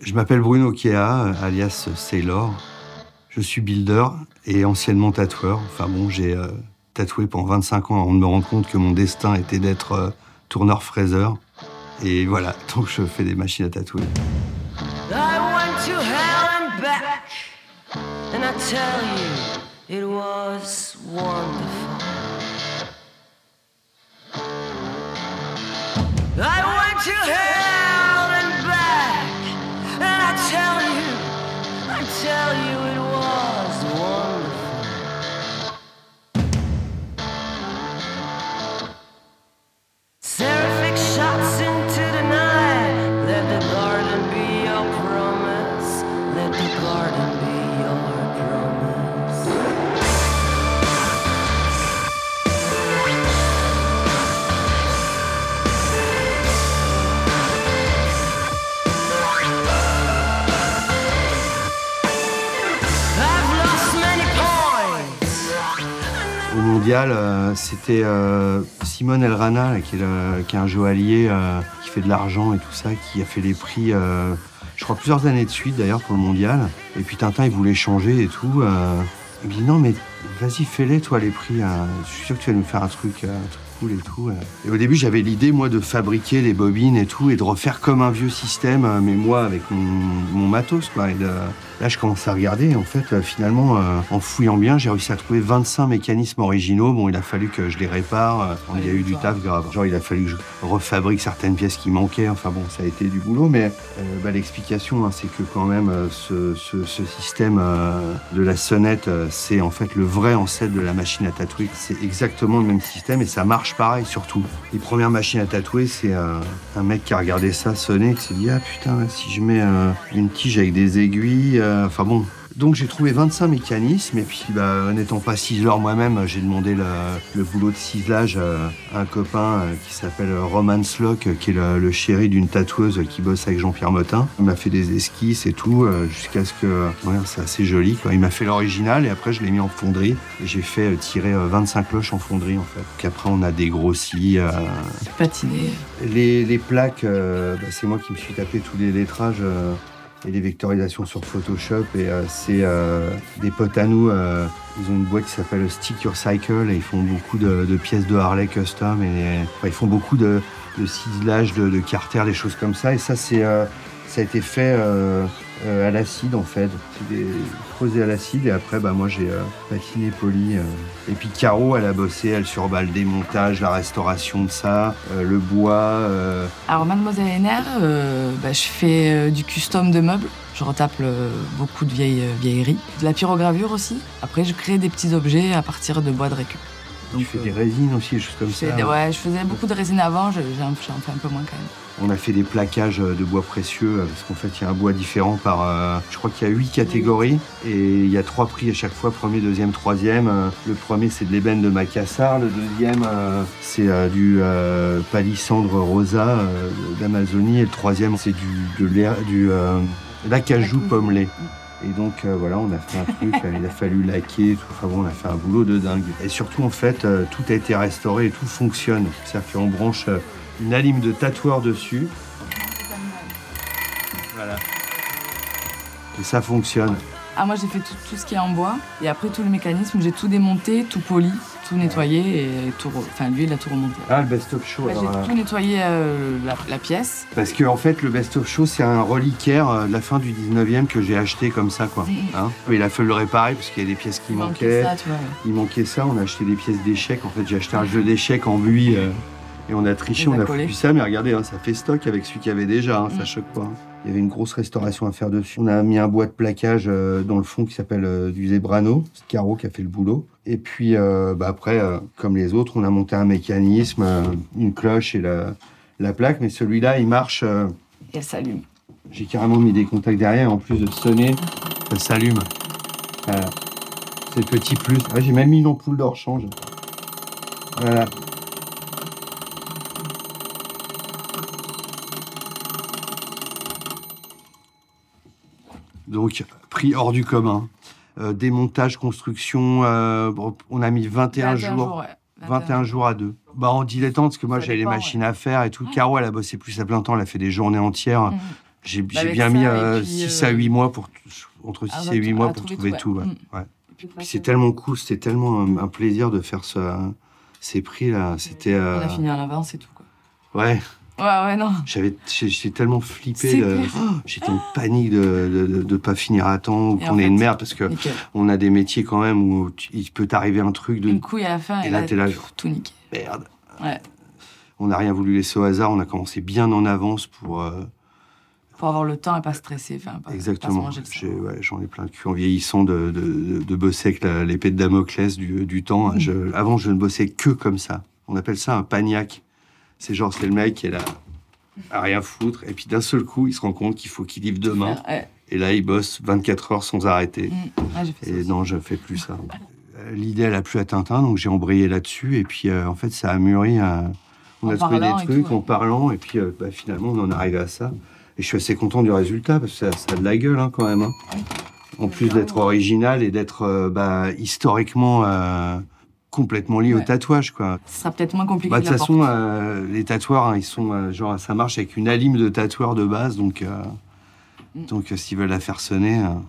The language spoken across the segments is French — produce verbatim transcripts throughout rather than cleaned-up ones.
Je m'appelle Bruno Kea, alias Sailor. Je suis builder et anciennement tatoueur. Enfin bon, j'ai euh, tatoué pendant vingt-cinq ans avant de me rendre compte que mon destin était d'être euh, tourneur-fraiseur. Et voilà, donc je fais des machines à tatouer. I went to hell and back, and I tell you, it was wonderful. I went to hell and back, and I tell you, I tell you it was wonderful. Seraphic shots into the night, let the garden be your promise, let the garden be your promise. Au mondial, euh, c'était euh, Simone Elrana, là, qui, est le, qui est un joaillier, euh, qui fait de l'argent et tout ça, qui a fait les prix, euh, je crois, plusieurs années de suite d'ailleurs pour le mondial. Et puis Tintin, il voulait changer et tout. Euh, il me dit non, mais vas-y, fais-les, toi, les prix. Hein. Je suis sûr que tu vas nous faire un truc, un truc cool et tout. Et au début, j'avais l'idée, moi, de fabriquer les bobines et tout, et de refaire comme un vieux système, mais moi, avec mon, mon matos, quoi. Et de, là, je commence à regarder, et en fait, finalement, euh, en fouillant bien, j'ai réussi à trouver vingt-cinq mécanismes originaux. Bon, il a fallu que je les répare. Il y a eu du taf grave. Genre, il a fallu que je refabrique certaines pièces qui manquaient. Enfin bon, ça a été du boulot, mais euh, bah, l'explication, hein, c'est que quand même, euh, ce, ce, ce système euh, de la sonnette, euh, c'est en fait le vrai ancêtre de la machine à tatouer. C'est exactement le même système, et ça marche pareil, surtout. Les premières machines à tatouer, c'est euh, un mec qui a regardé ça sonner, qui s'est dit « Ah putain, si je mets euh, une tige avec des aiguilles... Euh, », enfin bon. Donc j'ai trouvé vingt-cinq mécanismes, et puis bah, n'étant pas ciseleur moi-même, j'ai demandé le, le boulot de ciselage à un copain qui s'appelle Roman Slock, qui est le, le chéri d'une tatoueuse qui bosse avec Jean-Pierre Motin. Il m'a fait des esquisses et tout, jusqu'à ce que... Ouais, c'est assez joli, quoi. Il m'a fait l'original, et après je l'ai mis en fonderie. Et j'ai fait tirer vingt-cinq cloches en fonderie, en fait. Donc après on a dégrossi... Euh... Patiné. Les, les plaques, euh, bah, c'est moi qui me suis tapé tous les lettrages... Euh... et les vectorisations sur Photoshop, et euh, c'est euh, des potes à nous, euh, ils ont une boîte qui s'appelle Stick Your Cycle, et ils font beaucoup de, de pièces de Harley custom, et enfin, ils font beaucoup de, de ciselage, de, de carter, des choses comme ça, et ça c'est euh, ça a été fait euh, euh, à l'acide, en fait. C'est des creusés à l'acide, et après bah, moi j'ai euh, patiné, poli, euh. Et puis Caro, elle a bossé, elle surbat le démontage, la restauration de ça, euh, le bois. Euh... Alors Mademoiselle Henner, euh, bah, je fais euh, du custom de meubles. Je retape euh, beaucoup de vieilles euh, vieilleries. De la pyrogravure aussi. Après, je crée des petits objets à partir de bois de récup. Donc, tu fais euh, des résines aussi, des choses comme ça. Des, ouais, je faisais beaucoup de résines avant, j'en fais un peu moins quand même. On a fait des plaquages de bois précieux, parce qu'en fait, il y a un bois différent par... Euh, je crois qu'il y a huit catégories, et il y a trois prix à chaque fois, premier, deuxième, troisième. Le premier, c'est de l'ébène de Macassar. Le deuxième, euh, c'est euh, du euh, palissandre rosa euh, d'Amazonie. Et le troisième, c'est du, de l'air, du euh, l'acajou pommelé. Et donc euh, voilà, on a fait un truc, il a fallu laquer, tout. Enfin bon, on a fait un boulot de dingue. Et surtout, en fait, euh, tout a été restauré et tout fonctionne. C'est-à-dire qu'on branche euh, une alime de tatoueur dessus. Voilà. Et ça fonctionne. Ah, moi, j'ai fait tout, tout ce qui est en bois. Et après, tout le mécanisme, j'ai tout démonté, tout poli, tout nettoyé. Et tout, enfin, lui, il a tout remonté. Ah, le best-of show. Bah, j'ai euh... tout nettoyé euh, la, la pièce. Parce que, en fait, le best-of show, c'est un reliquaire euh, de la fin du dix-neuvième que j'ai acheté comme ça, quoi. Mmh. Hein, il a fallu le réparer parce qu'il y a des pièces qui il manquaient. Ça, tu vois, ouais. Il manquait ça. On a acheté des pièces d'échecs. En fait, j'ai acheté un jeu d'échecs en buis. Euh, et on a triché, on a foutu ça. Mais regardez, hein, ça fait stock avec celui qu'il y avait déjà. Hein, mmh. Ça choque pas. Hein. Il y avait une grosse restauration à faire dessus. On a mis un bois de plaquage euh, dans le fond qui s'appelle euh, du Zebrano. C'est Caro qui a fait le boulot. Et puis euh, bah après, euh, comme les autres, on a monté un mécanisme, euh, une cloche et la, la plaque. Mais celui-là, il marche... Euh... Et elle s'allume. J'ai carrément mis des contacts derrière. En plus de sonner, ça s'allume. Voilà. C'est le petit plus. Ah, j'ai même mis une ampoule de rechange. Voilà. Donc, prix hors du commun. Euh, démontage, construction, euh, on a mis vingt et un jours. jours ouais. vingt et un jours à deux. Bah, en dilettante, parce que moi, j'avais les machines ouais. à faire et tout. Ouais. Caro, elle a bossé plus à plein temps, elle a fait des journées entières. Mmh. J'ai Bah, avec bien ça, mis et euh, puis, six euh, à huit mois, pour, entre à six et huit retr- mois à pour trouver trouver tout, tout. ouais. Ouais. Mm. Ouais. Puis c'est tellement cool, c'était tellement un, un plaisir de faire ce, ces prix-là. C'était... On a Euh... fini en avance et tout, quoi. Ouais. Ouais, ouais, non. J'avais, j'ai, j'ai tellement flippé, C'est de... clair. oh, j'étais en panique de ne de, de, de pas finir à temps, ou Et qu'on en ait fait, une merde, parce que nickel. on a des métiers quand même où tu, il peut t'arriver un truc de Une couille à la fin, et et là, là, t'es là, pff, genre, tout niqué. merde. Ouais. On n'a rien voulu laisser au hasard, on a commencé bien en avance pour... Euh... Pour avoir le temps et pas stresser, enfin, pas, Exactement. pas se manger le J'ai, cerveau. ouais, j'en ai plein le cul en vieillissant de, de, de, de bosser avec la, l'épée de Damoclès du, du temps. Mmh. Je, avant, je ne bossais que comme ça. On appelle ça un paniaque. C'est genre, c'est le mec qui est là, à rien foutre, et puis d'un seul coup, il se rend compte qu'il faut qu'il livre demain. Ouais. Et là, il bosse vingt-quatre heures sans arrêter. Mmh. Ouais, j'ai fait ça Et aussi. non, je ne fais plus ça. L'idée, elle a plu à Tintin, donc j'ai embrayé là-dessus. Et puis, euh, en fait, ça a mûri. Euh, on En a trouvé des parlant et trucs tout, ouais. en parlant, et puis euh, bah, finalement, on en est arrivé à ça. Et je suis assez content du résultat, parce que ça, ça a de la gueule, hein, quand même. Hein. En plus d'être original et d'être euh, bah, historiquement euh, complètement lié Ouais. au tatouage, quoi. Ce sera peut-être moins compliqué Bah, de que toute la façon, porte. euh, les tatoueurs, hein, ils sont, euh, genre, ça marche avec une alime de tatoueurs de base, donc, euh, Mm. donc euh, s'ils veulent la faire sonner... Euh...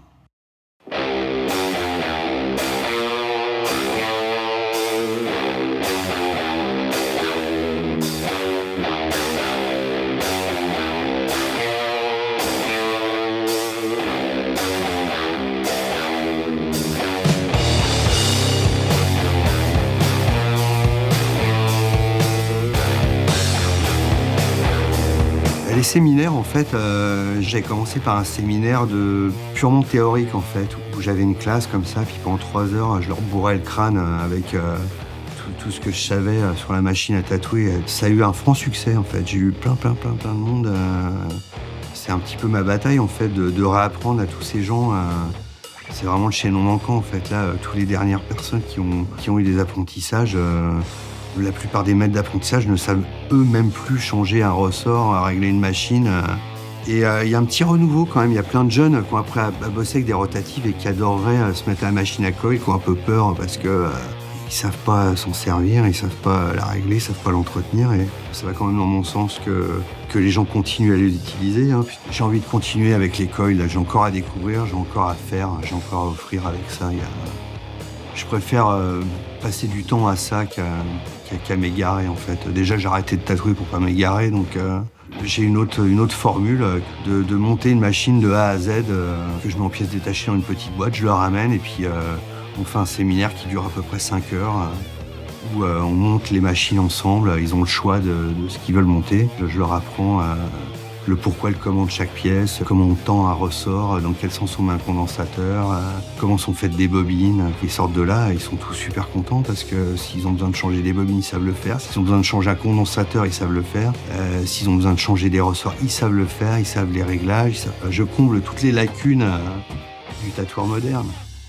Les séminaires, en fait, euh, j'ai commencé par un séminaire de purement théorique, en fait, où j'avais une classe comme ça, puis pendant trois heures, je leur bourrais le crâne avec euh, tout, tout ce que je savais euh, sur la machine à tatouer. Ça a eu un franc succès, en fait. J'ai eu plein, plein, plein, plein de monde. Euh, c'est un petit peu ma bataille, en fait, de, de réapprendre à tous ces gens. Euh, c'est vraiment le chaînon manquant, en fait. Là, euh, toutes les dernières personnes qui ont, qui ont eu des apprentissages... Euh, La plupart des maîtres d'apprentissage ne savent eux-mêmes plus changer un ressort, régler une machine. Et il euh, y a un petit renouveau quand même. Il y a plein de jeunes qui ont appris à, à bosser avec des rotatives et qui adoreraient se mettre à la machine à coil, qui ont un peu peur parce que euh, ils savent pas s'en servir, ils savent pas la régler, ils savent pas l'entretenir. Et ça va quand même dans mon sens que, que les gens continuent à les utiliser. Hein. J'ai envie de continuer avec les coils. J'ai encore à découvrir, j'ai encore à faire, j'ai encore à offrir avec ça. Il y a... Je préfère euh, passer du temps à ça qu'à, qu'à, qu'à m'égarer, en fait. Déjà, j'ai arrêté de tatouer pour pas m'égarer, donc euh, j'ai une autre, une autre formule de, de monter une machine de A à Z, euh, que je mets en pièces détachées dans une petite boîte, je le ramène, et puis euh, on fait un séminaire qui dure à peu près cinq heures, euh, où euh, on monte les machines ensemble, ils ont le choix de, de ce qu'ils veulent monter. Je leur apprends euh, le pourquoi, le comment de chaque pièce, comment on tend un ressort, dans quel sens on met un condensateur, euh, comment sont faites des bobines. Ils sortent de là, ils sont tous super contents parce que s'ils ont besoin de changer des bobines, ils savent le faire. S'ils ont besoin de changer un condensateur, ils savent le faire. Euh, s'ils ont besoin de changer des ressorts, ils savent le faire, ils savent les réglages. Ils savent... Je comble toutes les lacunes euh, du tatoueur moderne.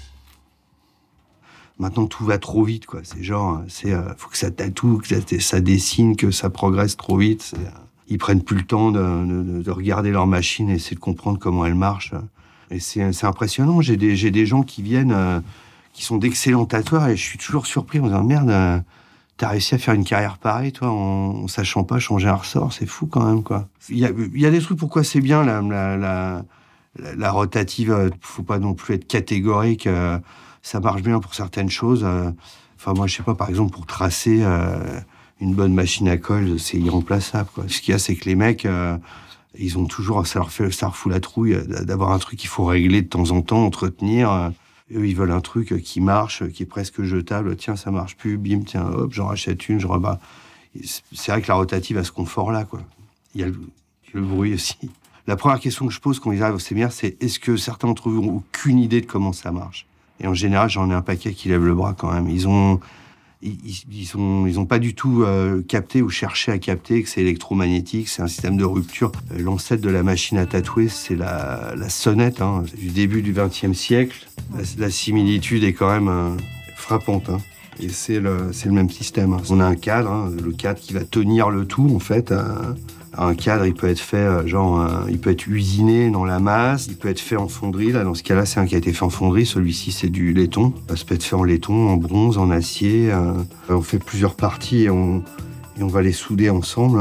Maintenant, tout va trop vite, quoi. C'est genre, c'est, euh, faut que ça tatoue, que ça, ça dessine, que ça progresse trop vite. C'est, euh... Ils prennent plus le temps de, de, de regarder leur machine et essayer de comprendre comment elle marche. Et c'est, c'est impressionnant. J'ai des, j'ai des gens qui viennent, euh, qui sont d'excellents tatoueurs et je suis toujours surpris en me disant « Merde, euh, t'as réussi à faire une carrière pareille, toi, en, en sachant pas changer un ressort. C'est fou quand même, quoi. » Il y a, il y a des trucs pourquoi c'est bien, la, la, la, la, la rotative. Faut pas non plus être catégorique. Euh, ça marche bien pour certaines choses. Euh, enfin, moi, je sais pas, par exemple, pour tracer... Euh, une bonne machine à colle, c'est irremplaçable, quoi. Ce qu'il y a, c'est que les mecs, euh, ils ont toujours, ça leur fait, ça leur fout la trouille d'avoir un truc qu'il faut régler de temps en temps, entretenir. Eux, ils veulent un truc qui marche, qui est presque jetable. Tiens, ça marche plus, bim, tiens, hop, j'en rachète une, je rebats. C'est vrai que la rotative a ce confort-là, quoi. Il y a le, le bruit aussi. La première question que je pose quand ils arrivent au séminaire, c'est est-ce que certains d'entre vous n'ont aucune idée de comment ça marche? Et en général, j'en ai un paquet qui lève le bras quand même. Ils ont... Ils, ils, ont, ils ont pas du tout euh, capté ou cherché à capter que c'est électromagnétique, c'est un système de rupture. Euh, l'ancêtre de la machine à tatouer, c'est la, la sonnette, hein, du début du vingtième siècle. La, la similitude est quand même euh, frappante. Hein. Et c'est le, c'est le même système. Hein. On a un cadre, hein, le cadre qui va tenir le tout, en fait. Hein. Un cadre, il peut être fait, euh, genre, euh, il peut être usiné dans la masse, il peut être fait en fonderie. Là, dans ce cas-là, c'est un qui a été fait en fonderie. Celui-ci, c'est du laiton. Ça peut être fait en laiton, en bronze, en acier. Euh, on fait plusieurs parties et on, et on va les souder ensemble. Hein.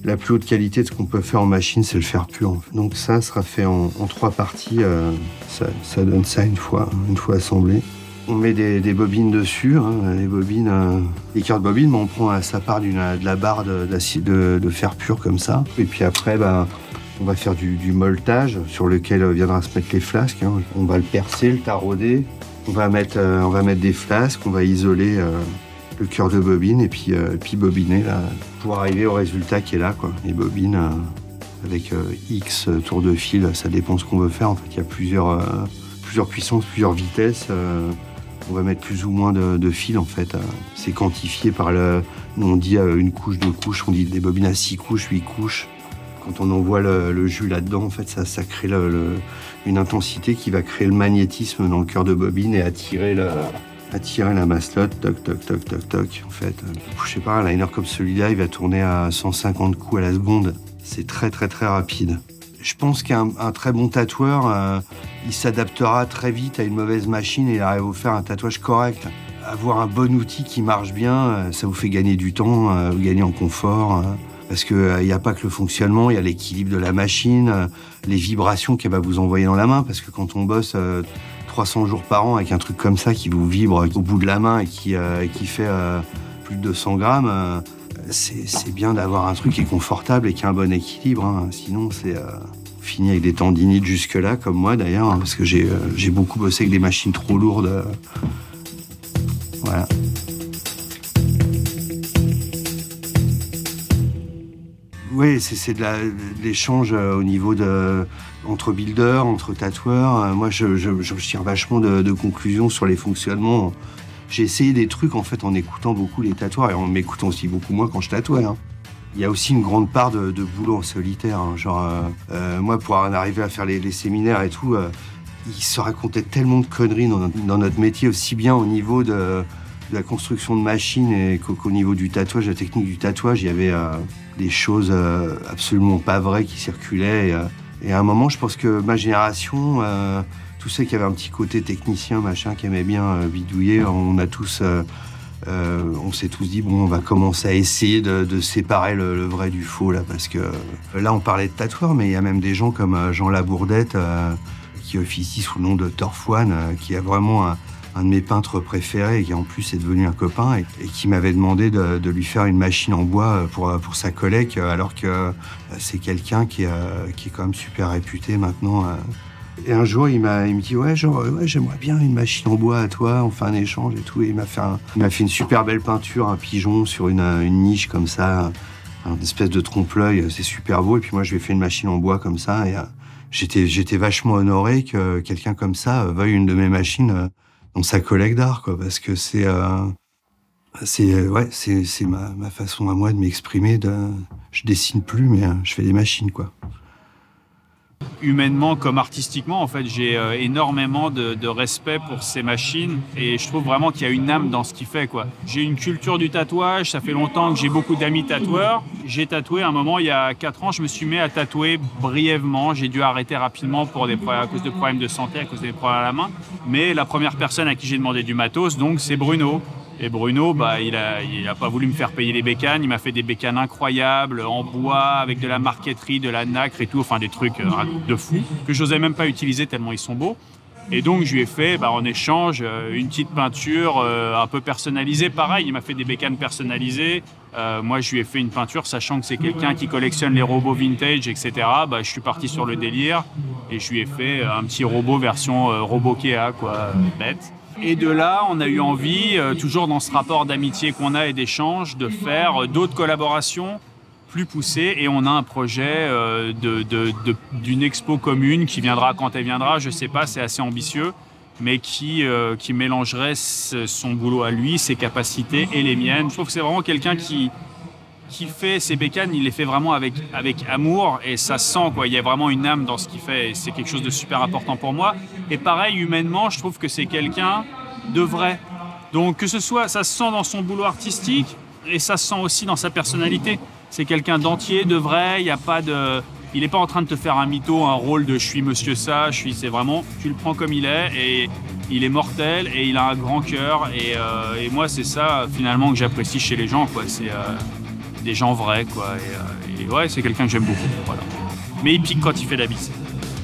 la plus haute qualité de ce qu'on peut faire en machine, c'est le fer pur. En fait. Donc ça sera fait en, en trois parties. Euh, ça, ça donne ça une fois, une fois assemblé. On met des, des bobines dessus, hein, les bobines, euh, les cœurs de bobine, mais on prend sa part d'une, de la barre de, de, de fer pur comme ça. Et puis après, bah, on va faire du, du molletage sur lequel viendra se mettre les flasques. Hein. On va le percer, le tarauder. On va mettre, euh, on va mettre des flasques, on va isoler euh, le cœur de bobine et puis, euh, et puis bobiner là, pour arriver au résultat qui est là, quoi. Les bobines euh, avec euh, X tours de fil, ça dépend ce qu'on veut faire. En fait, il y a plusieurs, euh, plusieurs puissances, plusieurs vitesses. Euh, On va mettre plus ou moins de, de fil en fait. C'est quantifié par le. Nous on dit une couche, deux couches, on dit des bobines à six couches, huit couches. Quand on envoie le, le jus là-dedans, en fait, ça, ça crée le, le, une intensité qui va créer le magnétisme dans le cœur de bobine et attirer, le, attirer la masselotte, toc, toc, toc, toc, toc. En fait, je sais pas, un liner comme celui-là, il va tourner à cent cinquante coups à la seconde. C'est très, très, très rapide. Je pense qu'un un très bon tatoueur, euh, il s'adaptera très vite à une mauvaise machine et il arrive à vous faire un tatouage correct. Avoir un bon outil qui marche bien, euh, ça vous fait gagner du temps, euh, vous gagnez en confort. Euh, parce qu'il n'y euh, a pas que le fonctionnement, il y a l'équilibre de la machine, euh, les vibrations qu'elle va vous envoyer dans la main. Parce que quand on bosse euh, trois cents jours par an avec un truc comme ça qui vous vibre au bout de la main et qui, euh, qui fait euh, plus de deux cents grammes, euh, C'est, c'est bien d'avoir un truc qui est confortable et qui a un bon équilibre. Hein. Sinon, c'est euh, fini avec des tendinites jusque-là, comme moi d'ailleurs, hein, parce que j'ai, euh, j'ai beaucoup bossé avec des machines trop lourdes. Euh, voilà. Oui, c'est, c'est de, la, de l'échange euh, au niveau de entre builders, entre tatoueurs. Euh, moi, je, je, je tire vachement de, de conclusions sur les fonctionnements. J'ai essayé des trucs en fait en écoutant beaucoup les tatoueurs et en m'écoutant aussi beaucoup moins quand je tatouais. Hein. Il y a aussi une grande part de, de boulot en solitaire. Hein. Genre, euh, euh, moi, pour en arriver à faire les, les séminaires et tout, euh, il se racontait tellement de conneries dans notre, dans notre métier, aussi bien au niveau de, de la construction de machines et qu'au, qu'au niveau du tatouage, la technique du tatouage. Il y avait euh, des choses euh, absolument pas vraies qui circulaient. Et, euh, et à un moment, je pense que ma génération... Euh, tous ceux qui avaient un petit côté technicien, machin, qui aimaient bien euh, bidouiller, on a tous, euh, euh, on s'est tous dit, bon, on va commencer à essayer de, de séparer le, le vrai du faux, là, parce que euh, là, on parlait de tatoueurs, mais il y a même des gens comme euh, Jean Labourdette, euh, qui officie sous le nom de Torfoine, euh, qui est vraiment un, un de mes peintres préférés, et qui en plus est devenu un copain, et, et qui m'avait demandé de, de lui faire une machine en bois pour, pour sa collègue, alors que euh, c'est quelqu'un qui, euh, qui est quand même super réputé maintenant. Euh, Et un jour, il m'a, il me dit ouais, genre, ouais, j'aimerais bien une machine en bois à toi, on fait un échange et tout. Et il m'a fait, un, il m'a fait une super belle peinture, un pigeon sur une, une niche comme ça, une espèce de trompe-l'œil, c'est super beau. Et puis moi, je lui ai fait une machine en bois comme ça. Et euh, j'étais, j'étais vachement honoré que quelqu'un comme ça veuille une de mes machines euh, dans sa collègue d'art, quoi, parce que c'est, euh, c'est, euh, ouais, c'est, c'est ma, ma façon à moi de m'exprimer. De, je dessine plus, mais euh, je fais des machines, quoi. Humainement comme artistiquement, en fait, j'ai euh, énormément de, de respect pour ces machines et je trouve vraiment qu'il y a une âme dans ce qu'il fait, quoi. J'ai une culture du tatouage, ça fait longtemps que j'ai beaucoup d'amis tatoueurs. J'ai tatoué à un moment, il y a quatre ans, je me suis mis à tatouer brièvement. J'ai dû arrêter rapidement pour des, à cause de problèmes de santé, à cause des problèmes à la main. Mais la première personne à qui j'ai demandé du matos, donc, c'est Bruno. Et Bruno, bah, il a, il a pas voulu me faire payer les bécanes. Il m'a fait des bécanes incroyables, en bois, avec de la marqueterie, de la nacre et tout. Enfin, des trucs euh, de fou que j'osais même pas utiliser tellement ils sont beaux. Et donc, je lui ai fait, bah, en échange, euh, une petite peinture euh, un peu personnalisée. Pareil, il m'a fait des bécanes personnalisées. Euh, moi, je lui ai fait une peinture, sachant que c'est quelqu'un qui collectionne les robots vintage, et cetera. Bah, je suis parti sur le délire et je lui ai fait un petit robot version euh, Robokea, quoi, euh, bête. Et de là, on a eu envie, euh, toujours dans ce rapport d'amitié qu'on a et d'échange, de faire euh, d'autres collaborations plus poussées. Et on a un projet euh, de, de, de, d'une expo commune qui viendra quand elle viendra, je ne sais pas, c'est assez ambitieux, mais qui, euh, qui mélangerait son boulot à lui, ses capacités et les miennes. Je trouve que c'est vraiment quelqu'un qui, qui fait ses bécanes, il les fait vraiment avec, avec amour et ça sent, quoi. Il y a vraiment une âme dans ce qu'il fait et c'est quelque chose de super important pour moi. Et pareil, humainement, je trouve que c'est quelqu'un de vrai. Donc que ce soit, ça se sent dans son boulot artistique et ça se sent aussi dans sa personnalité. C'est quelqu'un d'entier, de vrai, il y a pas de... Il n'est pas en train de te faire un mytho, un rôle de « je suis monsieur ça », je suis... C'est vraiment, tu le prends comme il est et il est mortel et il a un grand cœur. Et, euh, et moi, c'est ça finalement que j'apprécie chez les gens, quoi. C'est... Euh, des gens vrais, quoi. Et, euh, Et ouais, c'est quelqu'un que j'aime beaucoup. Voilà. Mais il pique quand il fait la bise.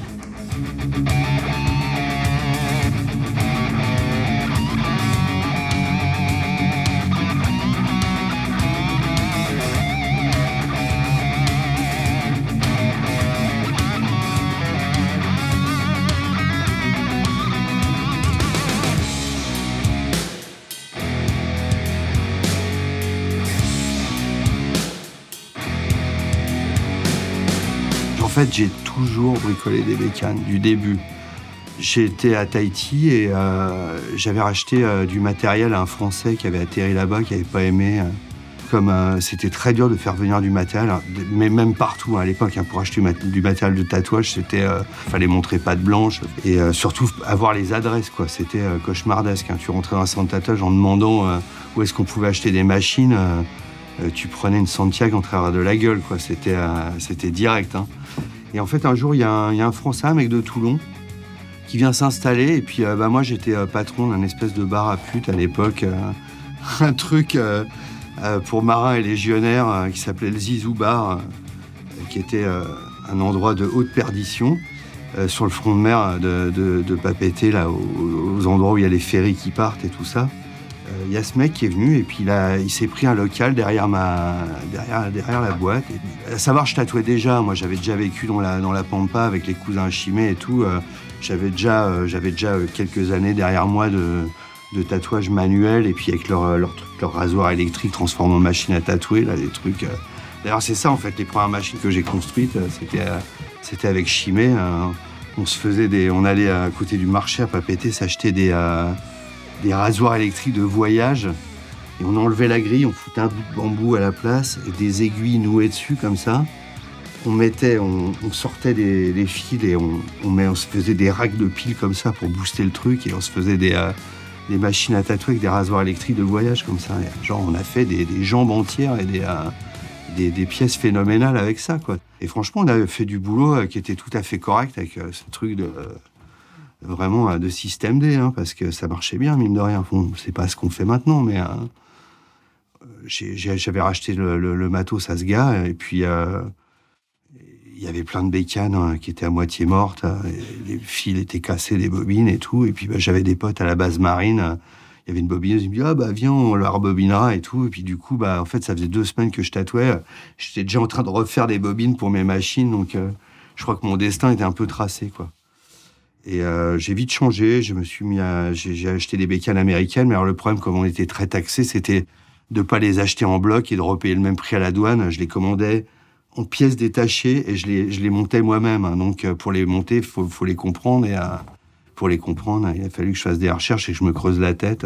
En fait, j'ai toujours bricolé des bécanes, du début. J'ai été à Tahiti et euh, j'avais racheté euh, du matériel à un Français qui avait atterri là-bas, qui n'avait pas aimé. Euh, comme euh, c'était très dur de faire venir du matériel, mais même partout hein, à l'époque, hein, pour acheter du matériel de tatouage, c'était, euh, fallait montrer patte blanche et euh, surtout avoir les adresses, quoi. C'était euh, cauchemardesque. Hein. Tu rentrais dans un centre de tatouage en demandant euh, où est-ce qu'on pouvait acheter des machines. Euh, euh, tu prenais une Santiago en travers de la gueule, quoi. C'était, euh, c'était direct. Hein. Et en fait, un jour, il y, y a un Français, un mec de Toulon, qui vient s'installer. Et puis, euh, bah, moi, j'étais euh, patron d'un espèce de bar à pute à l'époque. Euh, un truc euh, euh, pour marins et légionnaires euh, qui s'appelait le Zizou Bar, euh, qui était euh, un endroit de haute perdition euh, sur le front de mer de, de, de Papeete, là, aux, aux endroits où il y a les ferries qui partent et tout ça. Il y a ce mec qui est venu et puis il, a, il s'est pris un local derrière, ma, derrière, derrière la boîte. Et, à savoir, je tatouais déjà. Moi, j'avais déjà vécu dans la, dans la Pampa avec les cousins Chimé et tout. Euh, j'avais déjà, euh, j'avais déjà quelques années derrière moi de, de tatouage manuel et puis avec leur, leur, leur rasoir électrique transformé en machine à tatouer, là, des trucs. Euh. D'ailleurs, c'est ça, en fait, les premières machines que j'ai construites, c'était, euh, c'était avec Chimé. Euh, on se faisait des... On allait à côté du marché à Papeete s'acheter des... Euh, des rasoirs électriques de voyage, et on enlevait la grille, on foutait un bout de bambou à la place, et des aiguilles nouées dessus, comme ça. On mettait, on, on sortait des, des fils, et on, on, met, on se faisait des racks de piles comme ça pour booster le truc, et on se faisait des, euh, des machines à tatouer avec des rasoirs électriques de voyage, comme ça. Et genre, on a fait des, des jambes entières et des, euh, des, des pièces phénoménales avec ça, quoi. Et franchement, on avait fait du boulot euh, qui était tout à fait correct, avec euh, ce truc de... Euh, vraiment de système D, hein, parce que ça marchait bien, mine de rien. Bon, c'est pas ce qu'on fait maintenant, mais euh, j'ai, j'avais racheté le, le, le matos à ce gars, et puis euh, il y avait plein de bécanes hein, qui étaient à moitié mortes, euh, les fils étaient cassés, les bobines et tout, et puis bah, j'avais des potes à la base marine, euh, il y avait une bobineuse, ils me disaient « Ah bah viens, on la rebobinera » et tout, et puis du coup, bah, en fait, ça faisait deux semaines que je tatouais, j'étais déjà en train de refaire des bobines pour mes machines, donc euh, je crois que mon destin était un peu tracé, quoi. Et euh, j'ai vite changé, je me suis mis à, j'ai, j'ai acheté des bécanes américaines, mais alors le problème, comme on était très taxé, c'était de pas les acheter en bloc et de repayer le même prix à la douane. Je les commandais en pièces détachées et je les, je les montais moi-même. Hein. Donc pour les monter, il faut, faut les comprendre. Et euh, pour les comprendre, il a fallu que je fasse des recherches et que je me creuse la tête.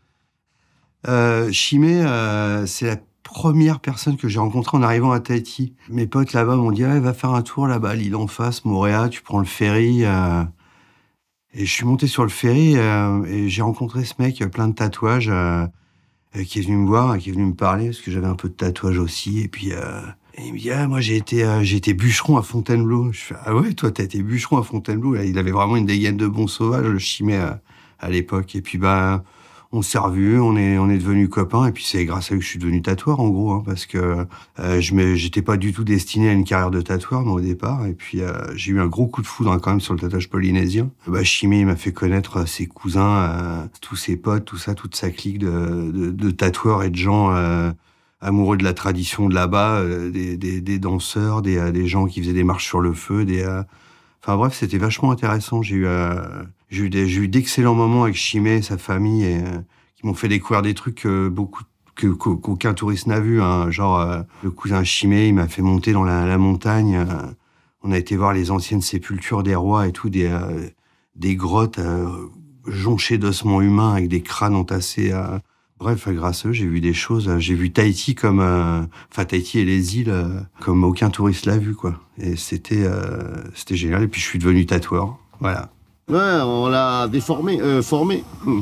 Euh, Chimé, euh, c'est la première personne que j'ai rencontrée en arrivant à Tahiti. Mes potes là-bas m'ont dit ah, « Va faire un tour là-bas, l'île en face, Moorea, tu prends le ferry. Euh, » Et je suis monté sur le ferry euh, et j'ai rencontré ce mec, plein de tatouages, euh, qui est venu me voir, qui est venu me parler, parce que j'avais un peu de tatouage aussi. Et puis, euh, et il me dit, ah, moi, j'ai été, euh, j'ai été bûcheron à Fontainebleau. Je fais, ah ouais, toi, t'as été bûcheron à Fontainebleau. Là, il avait vraiment une dégaine de bon sauvage, le Chimé, à, à l'époque. Et puis, bah, on s'est revus, on est, on est devenus copains. Et puis, c'est grâce à lui que je suis devenu tatoueur, en gros, hein, parce que euh, je me, j'étais pas du tout destiné à une carrière de tatoueur, moi, au départ. Et puis, euh, j'ai eu un gros coup de foudre, hein, quand même, sur le tatouage polynésien. Bah, Chimé, il m'a fait connaître ses cousins, euh, tous ses potes, tout ça, toute sa clique de, de, de tatoueurs et de gens euh, amoureux de la tradition de là-bas, euh, des, des, des danseurs, des, euh, des gens qui faisaient des marches sur le feu, des... Euh... Enfin bref, c'était vachement intéressant. J'ai eu... Euh... J'ai eu, des, j'ai eu d'excellents moments avec Chimé, sa famille, et, euh, qui m'ont fait découvrir des trucs que beaucoup, que, qu'aucun touriste n'a vu. Hein. Genre, euh, le cousin Chimé, il m'a fait monter dans la, la montagne. Euh, on a été voir les anciennes sépultures des rois et tout, des, euh, des grottes euh, jonchées d'ossements humains avec des crânes entassés. Euh. Bref, grâce à eux, j'ai vu des choses. J'ai vu Tahiti comme... Euh, enfin, Tahiti et les îles euh, comme aucun touriste l'a vu, quoi. Et c'était, euh, c'était génial. Et puis, je suis devenu tatoueur. Voilà. Ouais, on l'a déformé, euh, formé. Oui,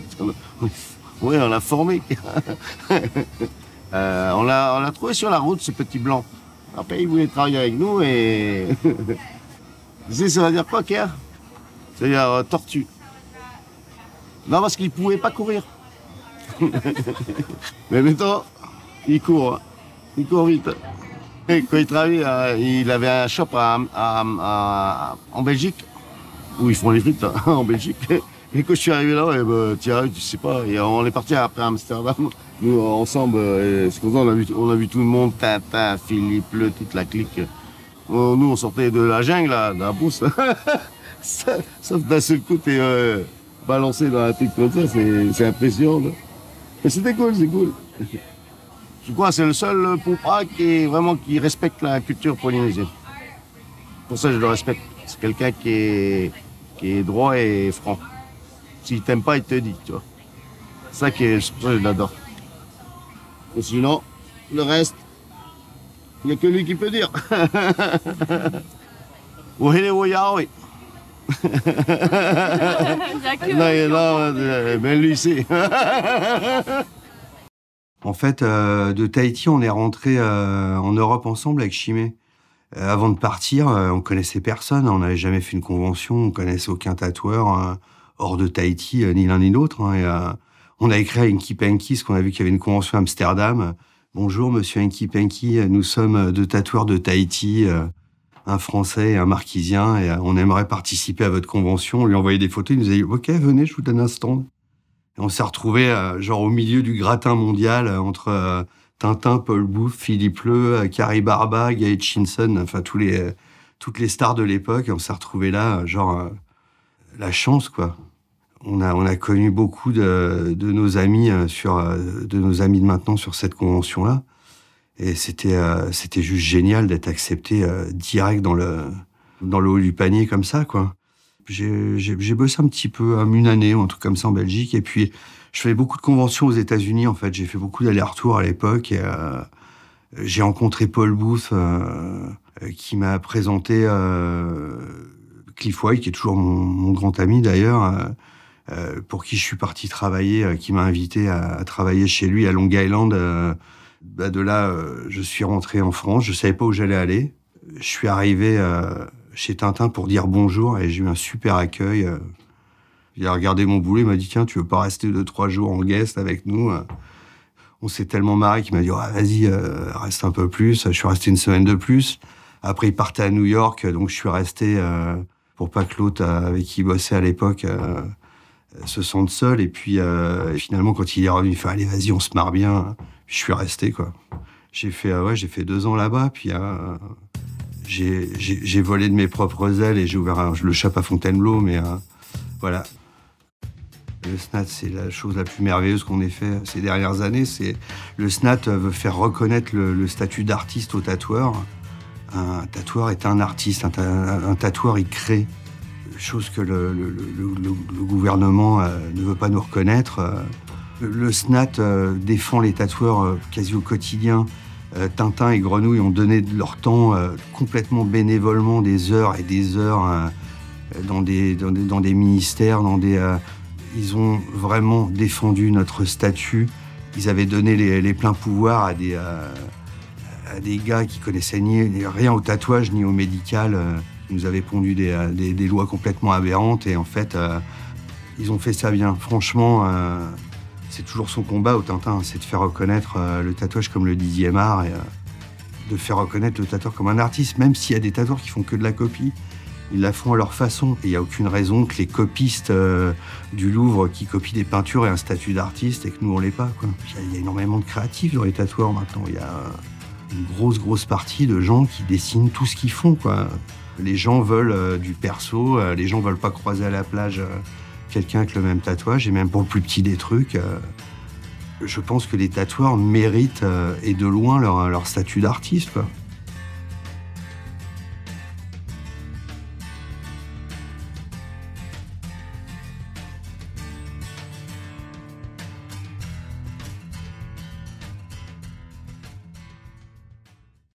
on l'a formé. euh, on l'a, on l'a trouvé sur la route, ce petit blanc. Après, il voulait travailler avec nous et... Tu sais, ça veut dire quoi, Kéa? C'est-à-dire euh, tortue. Non, parce qu'il pouvait pas courir. Mais maintenant, il court. Il court vite. Et quand il travaillait, euh, il avait un shop à, à, à, en Belgique, où ils font les frites, hein, en Belgique. Et quand je suis arrivé là, et ben, tiens, tu sais pas, et on est parti après à Amsterdam, nous ensemble, et c'est comme ça, on a vu, on a vu tout le monde, Tintin, Philippe, le, toute la clique. Nous, on sortait de la jungle, là, de la brousse. Sauf d'un seul coup, t'es euh, balancé dans un truc comme ça, c'est impressionnant. Là. Mais c'était cool, c'est cool. Je crois que c'est le seul Poupra qui est vraiment qui respecte la culture polynésienne. Pour ça, je le respecte. C'est quelqu'un qui est, qui est droit et franc. S'il t'aime pas, il te dit, tu vois. C'est ça qui est, je l'adore. Et sinon, le reste, il n'y a que lui qui peut dire. Ohele Woyaoi. Non, non, ben lui, c'est. En fait, euh, de Tahiti, on est rentré euh, en Europe ensemble avec Chimé. Euh, avant de partir, euh, on connaissait personne, on n'avait jamais fait une convention, on connaissait aucun tatoueur euh, hors de Tahiti, euh, ni l'un ni l'autre. Hein, et, euh, on a écrit à Enki Penki, parce qu'on a vu qu'il y avait une convention à Amsterdam. Bonjour, monsieur Enki Penki, nous sommes deux tatoueurs de Tahiti, euh, un Français et un Marquisien, et euh, on aimerait participer à votre convention. On lui a envoyé des photos, il nous a dit « Ok, venez, je vous donne un stand ». On s'est retrouvés euh, genre au milieu du gratin mondial euh, entre euh, Tintin, Paul Bouff, Philippe Leu, euh, Carrie Barba, Guy Hutchinson, enfin tous les, euh, toutes les stars de l'époque. Et on s'est retrouvés là, euh, genre euh, la chance quoi. On a, on a connu beaucoup de, de nos amis euh, sur, euh, de nos amis de maintenant sur cette convention-là. Et c'était, euh, c'était juste génial d'être accepté euh, direct dans le, dans le haut du panier comme ça quoi. J'ai, j'ai, j'ai bossé un petit peu, une année ou un truc comme ça en Belgique. Et puis, je faisais beaucoup de conventions aux États-Unis, en fait. J'ai fait beaucoup d'allers-retours à l'époque. Et, euh, j'ai rencontré Paul Booth, euh, qui m'a présenté euh, Cliff White, qui est toujours mon, mon grand ami d'ailleurs, euh, pour qui je suis parti travailler, euh, qui m'a invité à, à travailler chez lui à Long Island. Euh, bah de là, euh, je suis rentré en France. Je savais pas où j'allais aller. Je suis arrivé... Euh, chez Tintin pour dire bonjour et j'ai eu un super accueil. Il a regardé mon boulot, il m'a dit tiens, tu veux pas rester deux, trois jours en guest avec nous? On s'est tellement marré qu'il m'a dit oh, vas-y, euh, reste un peu plus. Je suis resté une semaine de plus. Après, il partait à New York, donc je suis resté euh, pour pas que l'autre avec qui il bossait à l'époque euh, se sente seul. Et puis euh, et finalement, quand il est revenu, il fait allez, vas-y, on se marre bien. Puis, je suis resté quoi. J'ai fait euh, ouais, j'ai fait deux ans là-bas, puis. Euh, J'ai, j'ai, j'ai volé de mes propres ailes et j'ai ouvert un, le shop à Fontainebleau, mais euh, voilà. Le S N A T, c'est la chose la plus merveilleuse qu'on ait fait ces dernières années. C'est, le S N A T veut faire reconnaître le, le statut d'artiste au tatoueur. Un tatoueur est un artiste, un, un, un tatoueur, il crée. Chose que le, le, le, le, le gouvernement euh, ne veut pas nous reconnaître. Le, le S N A T euh, défend les tatoueurs euh, quasi au quotidien. Euh, Tintin et Grenouille ont donné de leur temps euh, complètement bénévolement, des heures et des heures euh, dans, des, dans, des, dans des ministères, dans des, euh, ils ont vraiment défendu notre statut. Ils avaient donné les, les pleins pouvoirs à des, euh, à des gars qui connaissaient ni, ni rien au tatouage ni au médical. Euh, ils nous avaient pondu des, des, des lois complètement aberrantes et en fait, euh, ils ont fait ça bien. Franchement, euh, c'est toujours son combat au Tintin, c'est de faire reconnaître euh, le tatouage comme le dixième art et euh, de faire reconnaître le tatoueur comme un artiste, même s'il y a des tatoueurs qui font que de la copie. Ils la font à leur façon. Et il n'y a aucune raison que les copistes euh, du Louvre qui copient des peintures aient un statut d'artiste et que nous, on l'ait pas. Il y, y a énormément de créatifs dans les tatoueurs maintenant. Il y a une grosse, grosse partie de gens qui dessinent tout ce qu'ils font, quoi. Les gens veulent euh, du perso, euh, les gens veulent pas croiser à la plage euh, quelqu'un avec le même tatouage, et même pour le plus petit des trucs. Euh, je pense que les tatoueurs méritent, euh, et de loin, leur, leur statut d'artiste, quoi.